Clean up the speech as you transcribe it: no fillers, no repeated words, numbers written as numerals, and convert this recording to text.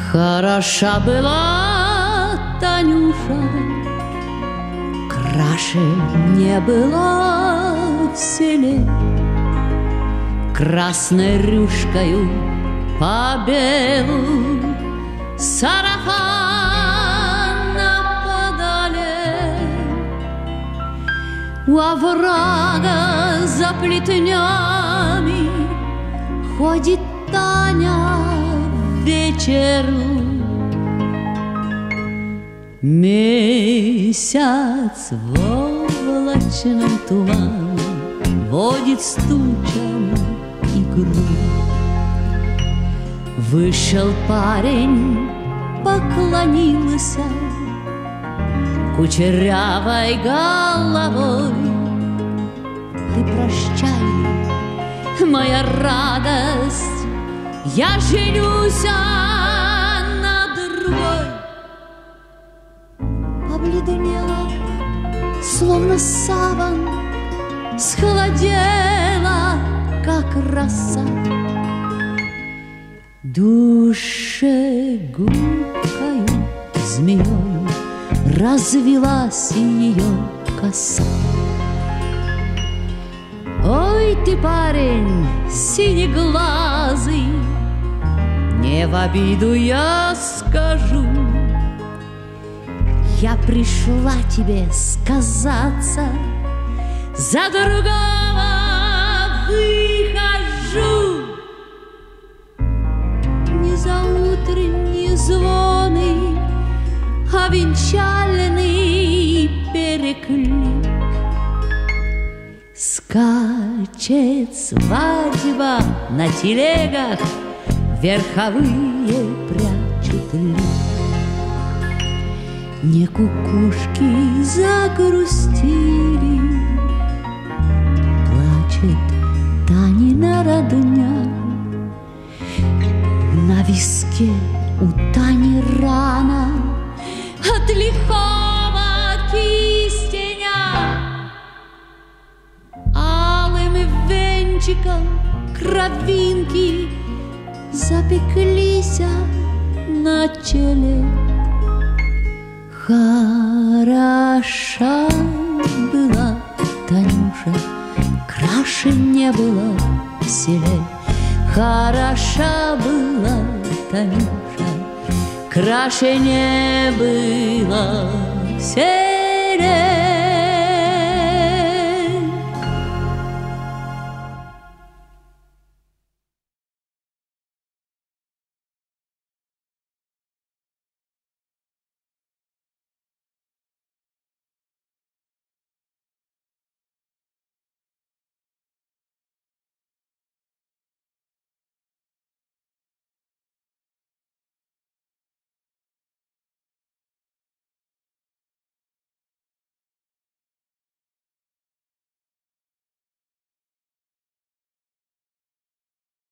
Хороша была Танюша, краше не была в селе. Красной рюшкою по белу сарафана подале. У оврага за плетнями ходит Таня вечеру. Месяц в облачном тумане водит стучами игру. Вышел парень, поклонился кучерявой головой. Ты прощай, моя радость, я женюсь на другой. Побледнела, словно саван, схолодела, как роса. Душегубкою змеей развилась ее коса. Ой, ты, парень синеглазый, не в обиду я скажу, я пришла тебе сказаться, за другого выхожу. Не за утренние звоны, а венчальный переклик. Скачет свадьба на телегах, верховые прячут лик. Не кукушки загрустили, плачет Танина родня. На виске у Тани рана от лихого кистеня. Алым венчиком кровинки запеклись на челе. Хороша была Танюша, краше не было в селе. Хороша была Танюша, краше не было в селе.